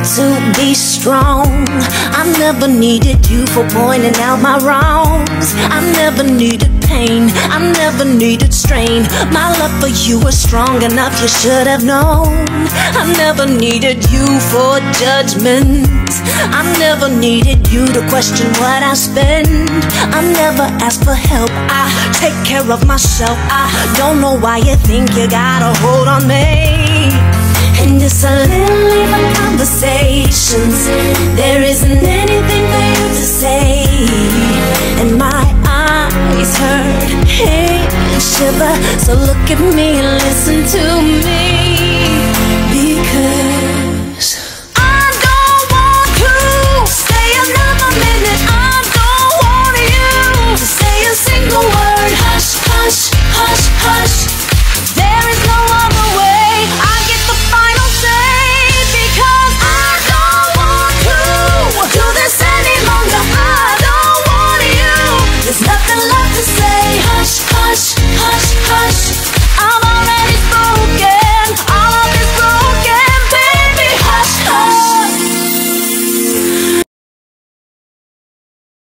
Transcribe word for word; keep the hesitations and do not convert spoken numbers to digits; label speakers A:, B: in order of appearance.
A: to be strong. I never needed you for pointing out my wrongs. I never needed pain, I never needed strain. My love for you was strong enough, you should have known. I never needed you for judgment. I never needed you to question what I spend. I never asked for help, I take care of myself. I don't know why you think you got a hold on me. And it's a little even conversations